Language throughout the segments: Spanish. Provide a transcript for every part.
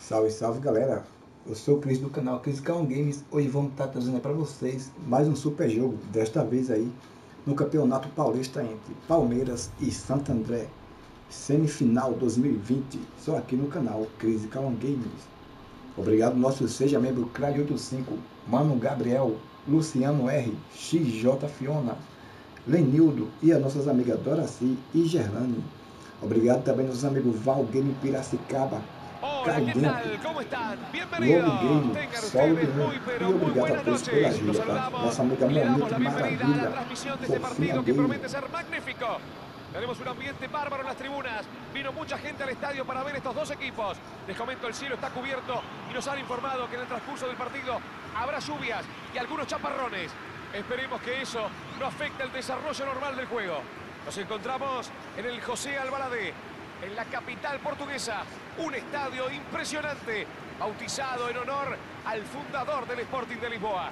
Salve, salve galera, eu sou o Cris do canal Crisicão Games. Hoje vamos estar trazendo para vocês mais um super jogo, desta vez aí no Campeonato Paulista entre Palmeiras e Santo André, semifinal 2020, só aqui no canal Crisicão Games. Obrigado nosso Seja Membro Claudio85, Mano Gabriel, Luciano R, XJ Fiona, Lenildo e as nossas amigas Doraci e Gerlane. Obrigado também aos amigos Val Game Piracicaba, Hola, ¿qué tal? ¿Cómo están? Bienvenidos. Tengan ustedes muy buenas noches. Los saludamos nossa amiga y le damos Monique la bienvenida a la Maravilha, transmisión de este Fofinha partido que Game. promete ser magnífico. Tenemos un ambiente bárbaro en las tribunas. Vino mucha gente al estadio para ver estos dos equipos. Les comento, el cielo está cubierto y nos han informado que en el transcurso del partido habrá lluvias y algunos chaparrones. Esperemos que eso no afecte el desarrollo normal del juego. Nos encontramos en el José Albalade, en la capital portuguesa. Un estadio impresionante, bautizado en honor al fundador del Sporting de Lisboa.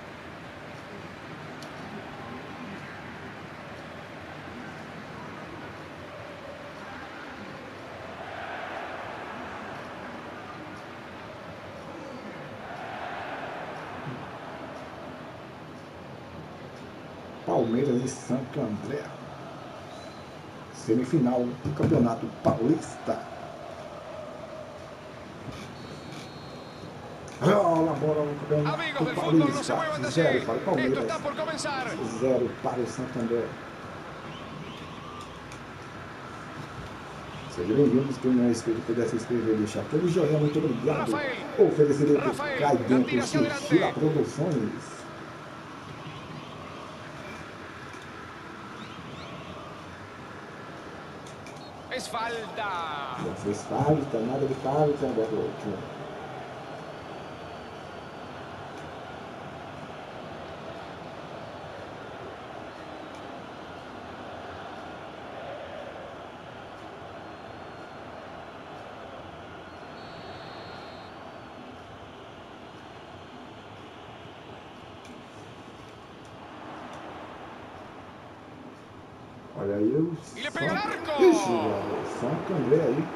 Palmeiras e Santo André, semifinal do Campeonato Paulista. Rola a bola no Campeonato Amigos del fútbol, no se muevan de allí. 0 para o Palmeiras, Esto está por comenzar. 0 para o Santo André. Sejam bem-vindos, quem não é inscrito puder se inscrever e deixar aquele joinha, muito obrigado. Oferecimento Cai Dentro Sushila Produções. Es falta. Já fez falta, nada de falta, garoto. Olha aí o Santo André aí.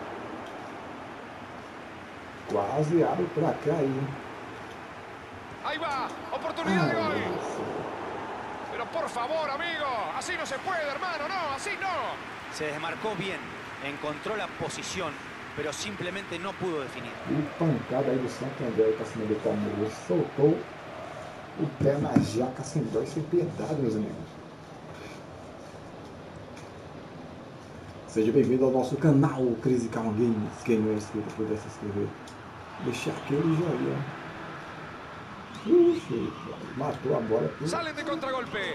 Quase abre pra cá aí. Ahí va, oportunidad de gol. Pero por favor, amigo, así no se puede, hermano, no, así no. Se desmarcó bien, encontró la posición, pero simplemente no pudo definir. E pancada aí do Santo André pra cima do Palmeiras. Soltou o pé na jaca sem dó e sem piedade, meus amigos. Seja bem-vindo ao nosso canal Crisicão Games. Quem não é inscrito puder se inscrever, deixar aquele joinha. Ixi, matou a bola. Salen de contragolpe.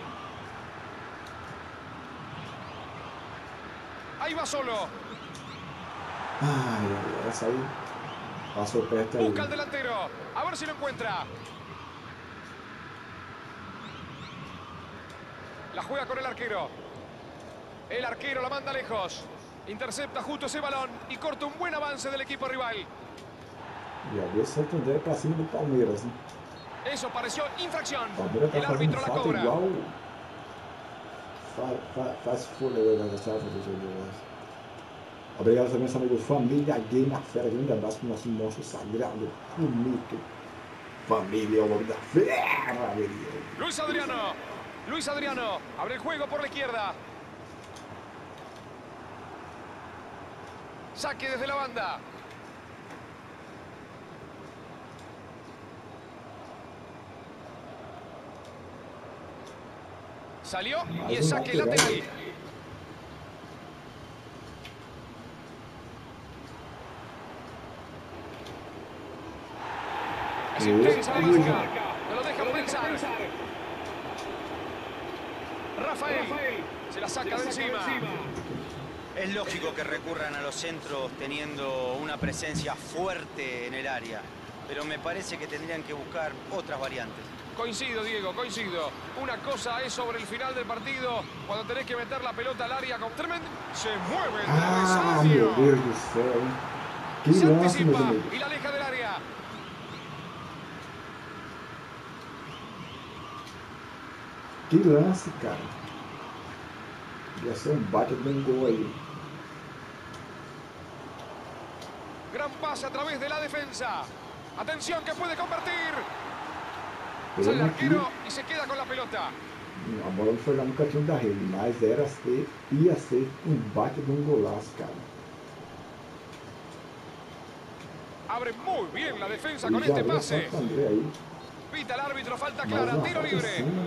Ahí va solo. Ai, essa aí passou perto aí. Busca el delantero. A ver si lo encuentra. La juega con el arquero. El arquero la manda lejos. Intercepta justo ese balón y corta un buen avance del equipo rival. E ali o Santo André pra cima do Palmeiras, hein? Eso pareció infracción. Palmeiras tá El árbitro la fazendo falta cobra. igual. Faz folha aí, né? Obrigado também, nosso amigo Família Game, a fera. Grande abraço pro nosso monstro sagrado, o mito. Família é o nome da fera, menino. Luis Adriano. Luis Adriano abre el juego por la izquierda. Saque desde la banda. Salió y es saque lateral. Es intensa la marca. No lo dejan pensar. Rafael se la saca de encima. Es lógico que recurran a los centros teniendo una presencia fuerte en el área, pero me parece que tendrían que buscar otras variantes. Coincido, Diego, coincido. Una cosa es sobre el final del partido, cuando tenés que meter la pelota al área con tremendo... Se mueve el Ah, travesaño. meu Deus do céu, hein? Que Se lance, meus anticipa amigos. y la aleja del área. Que lance, cara. Ia ser um baita de um gol aí. Gran pase a través de la defensa. Atención que puede convertir. Ele Sale el aqui, arquero y se queda con la pelota. a bola não foi lá no cantinho da rede, mas ia ser um bate de um golaço, cara. Abre muy bien la defensa E con já este vem o pase. Santo André aí, Pita el árbitro, falta mais clara, uma tiro falta em libre. cima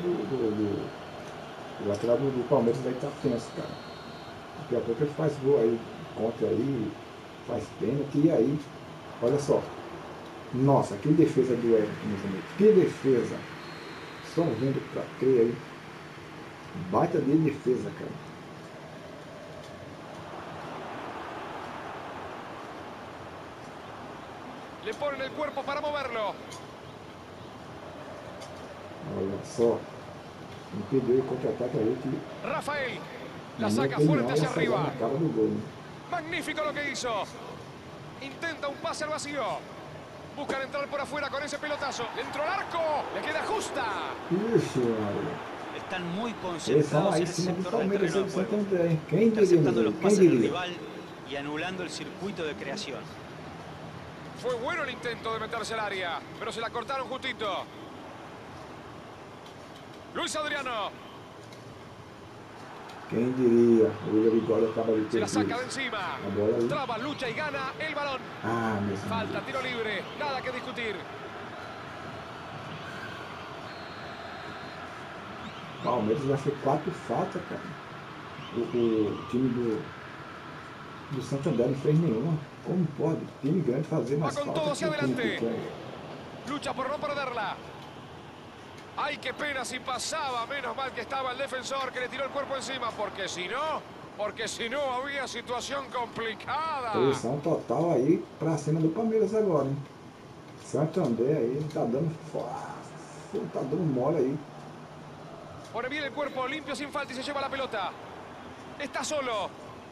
do lateral do Palmeiras aí tá tenso, cara. Daqui a pouco ele faz gol aí, contra aí, faz pênalti e aí, olha só. Nossa, que defesa do Everton, meus amigos. Que defesa. Só vendo pra crer aí. Baita de defesa, cara. Le ponen el cuerpo para moverlo. Olha só. Impediu o contra-ataque aí que, Rafael. na La minha saca opinião, fuerte hacia ia sair na arriba. cara do gol, né? Magnífico lo que hizo. Intenta un pase al vacío. Buscan entrar por afuera con ese pelotazo. Dentro al arco. Le queda justa. Ixi, Maria. Están muy Eles são concentrados aí en em esse cima do sector del Palmeiras terreno aí de de Santo juego, André, hein? Quem diria, interceptando meu los Deus? Quem pases del diria? rival y anulando el circuito de creación. Fue bueno el intento de meterse al área, pero se la cortaron justito. Luis Adriano. Quem diria? O William Bigode acaba de Se la perder saca de encima. a bola aí. Traba, lucha y gana el balón. Ah, meu Falta, Deus. tiro libre. Nada que discutir. Palmeiras vai ser 4 faltas, cara. O time do Santander não fez nenhuma. Como pode? Time grande fazer mais Va con falta todo que hacia o time adelante. pequeno. Lucha por no perderla. Ay, qué pena si pasaba. Menos mal que estaba el defensor que le tiró el cuerpo encima. Porque si no había situación complicada. Pressão total aí pra cima do Palmeiras agora, hein? Santander aí tá dando tá dando mole aí. Pone bien el cuerpo limpio sin falta y se lleva la pelota. Está solo.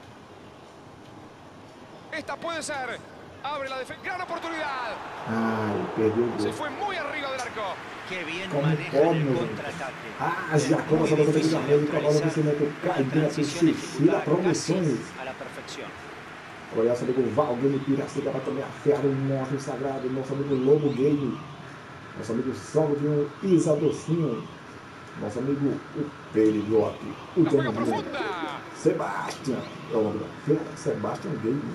Esta puede ser. Abre la defensa. Gran oportunidad. Ai, perdeu o Se gol. fue muy arriba del arco. Qué bien Como manejan pode, el meu Deus. contraataque. Ah, Es já muy começa a bola difícil da rede com a bola neutralizar vencimento. una Caindo na transición Priscila, ejecutada promoções. casi a la perfección. Olha, nosso amigo Valgueiro Piracicaba vai também afiar o monstro sagrado. Nosso amigo Lobo Game. Nosso amigo Salvadinho Isadocinho. Nosso amigo o Perigote. O La juega Demônio. profunda. Sebastião. É o nome da fera. Sebastião Game.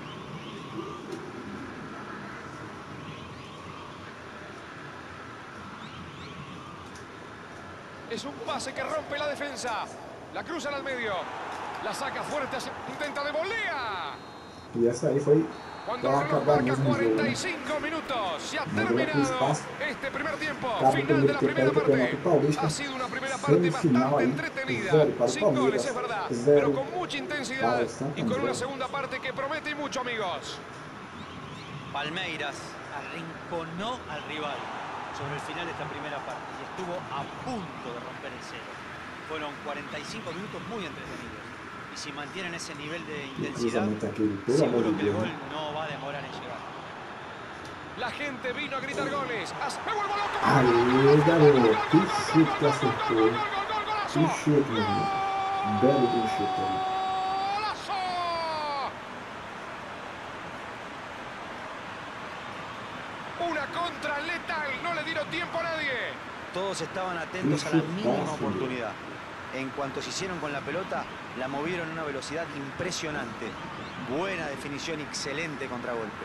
Es un pase que rompe la defensa. La cruzan al medio. La saca fuerte. Intenta de volea. E essa aí foi Cuando para el reloj acabar marca mesmo o jogo, né? 45 minutos. Se ha Mandou terminado espaço. este primer tiempo. Acaba o Final primeiro de la tempo primera aí do Campeonato parte. Paulista. Ha sido una primera parte Semifinal bastante aí. entretenida. 0 para o Sin goles, Palmeiras. es verdad. 0 Pero con mucha intensidad. para o Santo Y con André. una segunda parte que promete y mucho, amigos. Palmeiras arrinconó al rival sobre el final de esta primera parte y estuvo a punto de romper el cero. Fueron 45 minutos muy entretenidos. Y si mantienen ese nivel de intensidad, Cruzamento aquele, pelo amor seguro de que el Deus. gol Né? no va a demorar en llegar. La gente vino a gritar goles. ¡Me vuelvo loco! Aí, garoto. Que chute que acertou. Que chute, meu irmão. Belo de um chute aí. ¡Golazo! Una contra letal. No le dieron tiempo a nadie. Todos estaban atentos a la mínima oportunidad. En cuanto se hicieron con la pelota, la movieron a una velocidad impresionante. Buena definición, excelente contragolpe.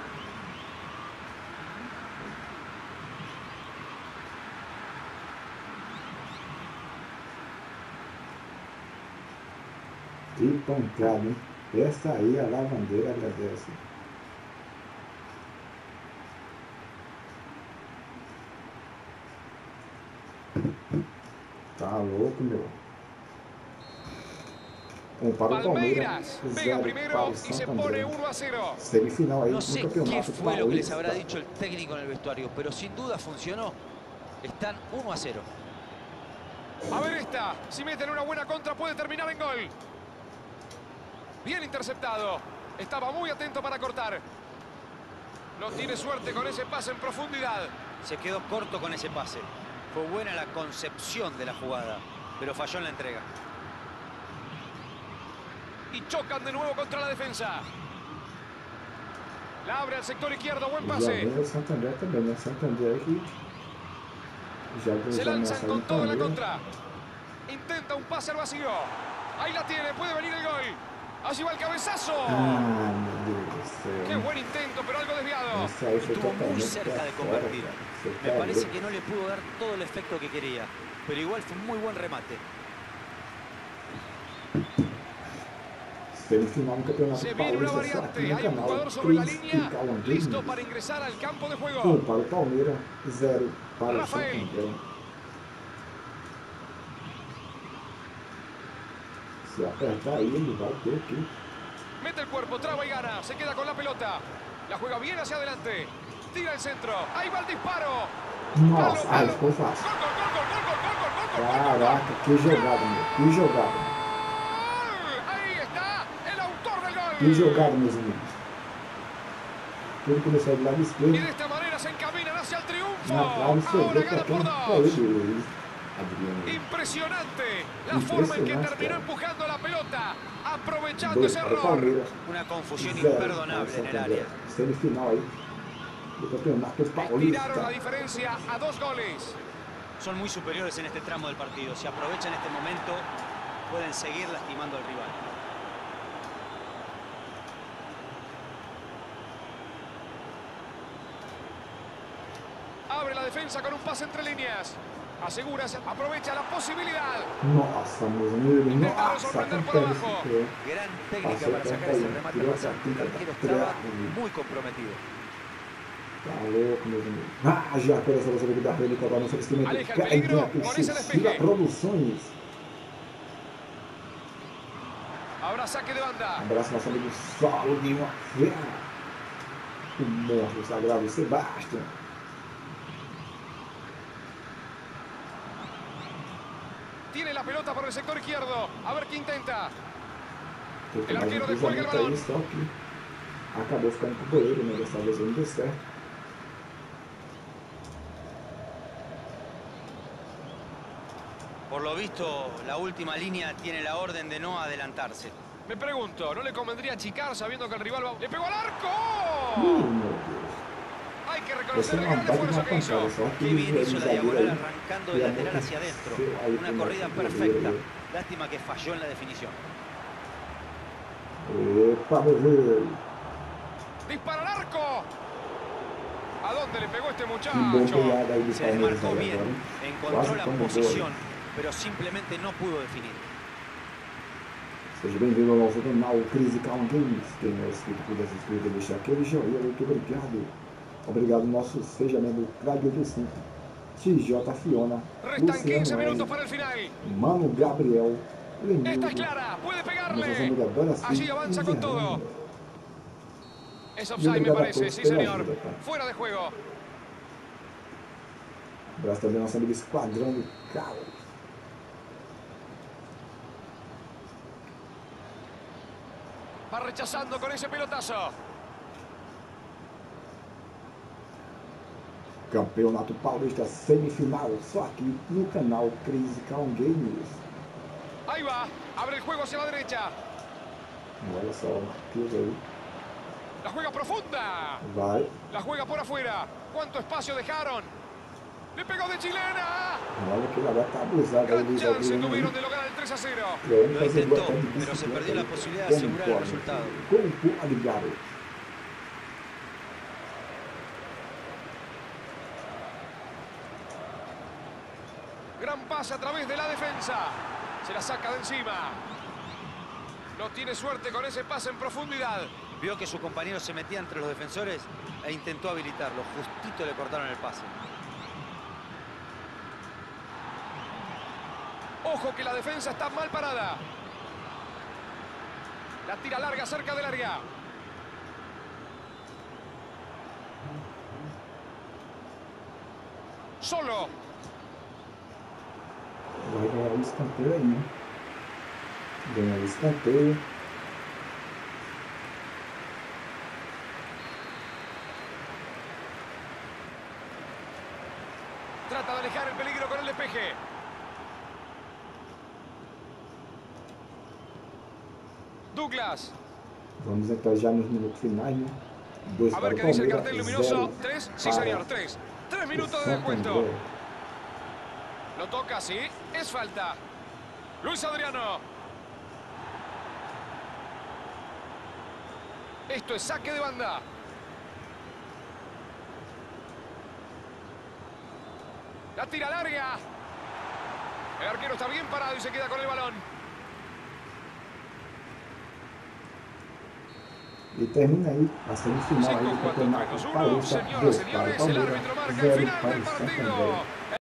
Que pancada, hein? Essa aí a lavandeira agradece. Tá louco, meu. Um para o Palmeiras, Palmeiras pega 0 para primero o y se Santo pone André. 1-0. Semifinal aí No no sé qué Campeonato fue lo que les habrá Paulista. dicho el técnico en el vestuario, pero sin duda funcionó. Están 1-0. A ver esta. Si meten una buena contra puede terminar en gol. Bien interceptado. Estaba muy atento para cortar. No tiene suerte con ese pase en profundidad. Se quedó corto con ese pase. Fue buena la concepción de la jugada, pero falló en la entrega. Y chocan de nuevo contra la defensa. La abre al sector izquierdo, buen Já pase. vem o Santander também, né? Santander que já Se já lanzan ameaçaram con o todo en la Palmeiras. contra. Intenta un pase al vacío. Ahí la tiene, puede venir el gol. Allí va el cabezazo. Ah, meu Deus do Qué céu. buen intento, pero algo desviado. Essa aí foi Estuvo muy totalmente cerca pra de fora, convertir. cara. Você Me tá parece louco. que no le pudo dar todo el efecto que quería, pero igual fue un muy buen remate. Semifinal do Campeonato Se viene una Paulista, só aqui variante. no Hay un canal jugador sobre la Cris línea, Cauã listo Games. para ingresar al campo de 1 juego. para o Palmeiras, 0 para o Rafael. Santander. Se apertar aí, ele vai ter que... Mete el cuerpo, traba y gana. Se queda con la pelota. La juega bien hacia adelante. Tira el centro. Ahí va el disparo. Nossa, Palo, ai, palo. ficou fácil. Gol, gol, gol, gol, gol, gol, gol, gol, gol, gol, gol. Caraca, que jogada, meu. Que jogada. ¡Gol! Ahí está el autor del Que gol. jogada, meus amigos. Tudo começou do lado Y esquerdo. de esta manera se encaminan hacia el triunfo. Na trave, sobrou Ahora pra gana quem? por Pra 2. ele, Luiz Adriano. Impresionante la forma en que Impresionante, terminó cara. empujando la pelota, aprovechando 2 ese para o error. Palmeiras. Una confusión 0 para o imperdonable en el Santander. área. Semifinal aí do Campeonato Estiraron la Paulista. diferencia a 2 goles. Son muy superiores en este tramo del partido. Si aprovechan este momento, pueden seguir lastimando al rival. Abre la defensa con un pase entre líneas. Asegura, aprovecha la posibilidad. Nossa, meus amigos. Intentaron Nossa, sorprender por acontece abajo. que... Gran técnica Pasó para sacar tanto ese ahí, remate tiró pasante. esa El tinta arquero atrás. estaba muy comprometido. Tá louco, meus amigos. Ah, já começou a saber da Relíquia agora no investimento. Aleja el peligro con ese Chila despeje. Produções. Habrá saque de banda. Abraço nosso amigo Saulo de uma Fera. O monstro sagrado Sebastião. Tiene la pelota por el sector izquierdo. A ver qué intenta. Teve El mais arquero descuelga el cruzamento balón. aí, só que acabou ficando com o goleiro, né? Dessa vez não deu certo. Por lo visto, la última línea tiene la orden de no adelantarse. Me pregunto, ¿no le convendría achicar sabiendo que el rival va... ¡Le pegó al arco! Meu Deus. Hay que Essa reconocer é el uma gran baita esfuerzo uma que hizo. pancada, só que Qué bien o hizo la zagueiro diagonal aí arrancando de lateral hacia adentro. Una corrida perfecta. Lástima que falló en la definición. Epa, meu Deus. ¡Dispara al arco! ¿A dónde le pegó este Que bom muchacho? pegada aí do Se Palmeiras desmarcó aí bien, agora. encontró Quase la como gol. posición, pero simplemente no pudo definir. Seja bem-vindo ao nosso canal Cris Cauã Games. Quem não é inscrito, puder se inscrever e deixar aquele joinha, muito obrigado. Obrigado, nosso Seja Membro Cláudio 85, TJ Fiona, Restan 15 Luciano minutos L, para el final. Mano Gabriel, Esta es Lenildo, clara, puede nossa pegarle. amiga Dora Allí Silva avanza e con todo. Fernanda. Es Y offside, me obrigado a parece. todos Sí, pela señor. ajuda, tá? Fuera de juego. Abraço também ao nosso amigo Esquadrão do Caos. Va rechazando con ese pelotazo. Campeonato Paulista semifinal, só aqui no canal Cris Cauã Games. Ahí va. Abre el juego hacia la derecha. Olha só o Marquinhos aí. La juega profunda. Vai. La juega por afuera. ¿Cuánto espacio dejaron? Le pegó de chilena. Olha que ele agora tá abusado aí, Gran Luiz chance Adriano. tuvieron de lograr el 3-0. Lo intentó, pero se perdió la posibilidad de asegurar el resultado. Como pode, garoto? Gran pase a través de la defensa. Se la saca de encima. No tiene suerte con ese pase en profundidad. Vio que su compañero se metía entre los defensores e intentó habilitarlo. Justito le cortaron el pase. Ojo que la defensa está mal parada. La tira larga cerca del área. Solo. Vai ganhar o escanteio aí, né? Ganhar o escanteio. Trata de alejar el peligro con el despeje. Douglas. Vamos entrar já nos minutos finais, né? 2 A para ver o qué dice el Palmeiras, cartel luminoso. 0 3, sí para señor, 3. 3 o minutos de Santo descuento. André. Lo toca, sí. Es falta. Luis Adriano. Esto es saque de banda. La tira larga. El arquero está bien parado y se queda con el balón. E termina aí a semifinal aí do 5-4 Campeonato menos 1. Paulista, Señoras, 2 para o señores, el Palmeiras, árbitro marca el 0 final para del o Santo partido. André.